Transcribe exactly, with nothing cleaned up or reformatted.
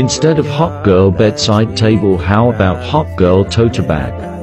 Instead of hot girl bedside table, how about hot girl tote bag?